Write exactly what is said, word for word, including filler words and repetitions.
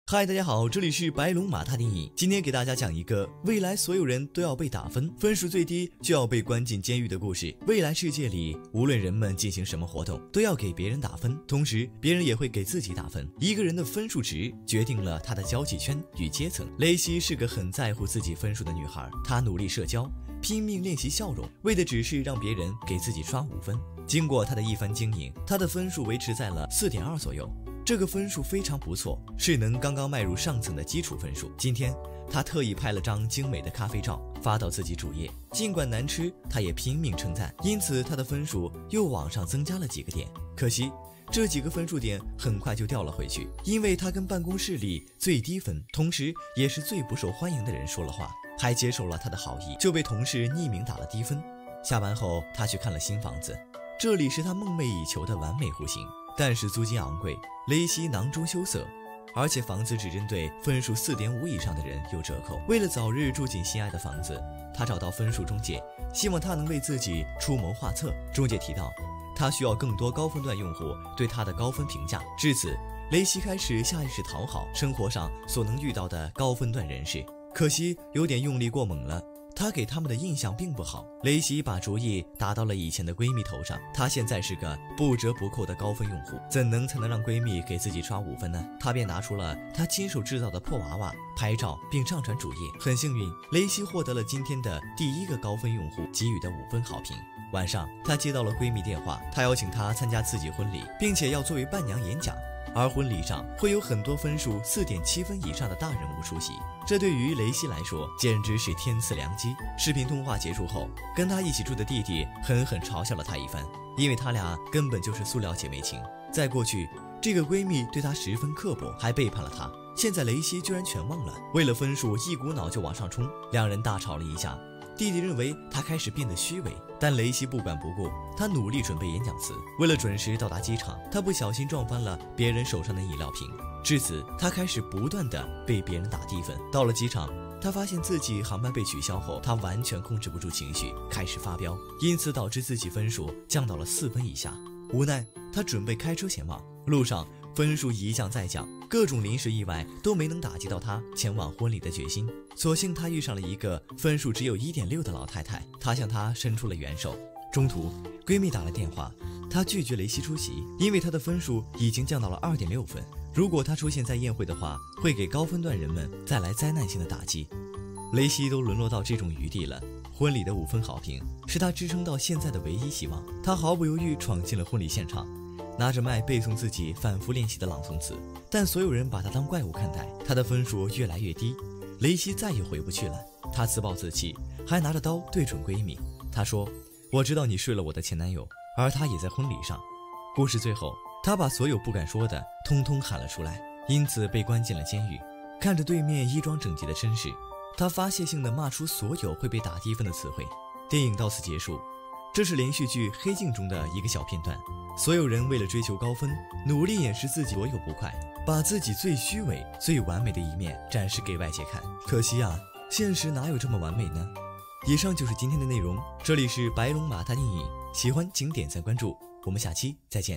嗨，大家好，这里是白龙马大电影。今天给大家讲一个未来所有人都要被打分，分数最低就要被关进监狱的故事。未来世界里，无论人们进行什么活动，都要给别人打分，同时别人也会给自己打分。一个人的分数值决定了他的交际圈与阶层。雷西是个很在乎自己分数的女孩，她努力社交，拼命练习笑容，为的只是让别人给自己刷五分。经过她的一番经营，她的分数维持在了 四点二 左右。这个分数非常不错，是能刚刚迈入上层的基础分数。今天他特意拍了张精美的咖啡照发到自己主页，尽管难吃，他也拼命称赞，因此他的分数又往上增加了几个点。可惜这几个分数点很快就掉了回去，因为他跟办公室里最低分，同时也是最不受欢迎的人说了话，还接受了他的好意，就被同事匿名打了低分。下班后他去看了新房子，这里是他梦寐以求的完美户型，但是租金昂贵，雷西囊中羞涩，而且房子只针对分数 四点五 以上的人有折扣。为了早日住进心爱的房子，他找到分数中介，希望他能为自己出谋划策。中介提到，他需要更多高分段用户对他的高分评价。至此，雷西开始下意识讨好生活上所能遇到的高分段人士，可惜有点用力过猛了。她给他们的印象并不好。雷西把主意打到了以前的闺蜜头上，她现在是个不折不扣的高分用户，怎能才能让闺蜜给自己刷五分呢？她便拿出了她亲手制造的破娃娃拍照并上传主页。很幸运，雷西获得了今天的第一个高分用户给予的五分好评。晚上，她接到了闺蜜电话，她邀请她参加自己婚礼，并且要作为伴娘演讲。而婚礼上会有很多分数 四点七 分以上的大人物出席，这对于雷西来说简直是天赐良机。视频通话结束后，跟她一起住的弟弟狠狠嘲笑了她一番，因为他俩根本就是塑料姐妹情。在过去，这个闺蜜对她十分刻薄，还背叛了她，现在雷西居然全忘了，为了分数一股脑就往上冲，两人大吵了一架。弟弟认为他开始变得虚伪，但雷西不管不顾，他努力准备演讲词。为了准时到达机场，他不小心撞翻了别人手上的饮料瓶，至此他开始不断的被别人打低分。到了机场，他发现自己航班被取消后，他完全控制不住情绪，开始发飙，因此导致自己分数降到了四分以下。无奈他准备开车前往，路上分数一降再降，各种临时意外都没能打击到他前往婚礼的决心。所幸他遇上了一个分数只有 一点六 的老太太，她向他伸出了援手。中途闺蜜打了电话，她拒绝雷西出席，因为她的分数已经降到了 二点六 分，如果她出现在宴会的话，会给高分段人们带来灾难性的打击。雷西都沦落到这种余地了，婚礼的五分好评是他支撑到现在的唯一希望。他毫不犹豫闯进了婚礼现场，拿着麦背诵自己反复练习的朗诵词，但所有人把他当怪物看待，他的分数越来越低。雷西再也回不去了，他自暴自弃，还拿着刀对准闺蜜。他说，我知道你睡了我的前男友，而他也在婚礼上。故事最后，他把所有不敢说的通通喊了出来，因此被关进了监狱。看着对面衣装整洁的绅士，他发泄性地骂出所有会被打低分的词汇。电影到此结束，这是连续剧《黑镜》中的一个小片段。所有人为了追求高分，努力掩饰自己所有不快，把自己最虚伪、最完美的一面展示给外界看。可惜啊，现实哪有这么完美呢？以上就是今天的内容，这里是白龙马大电影，喜欢请点赞关注，我们下期再见。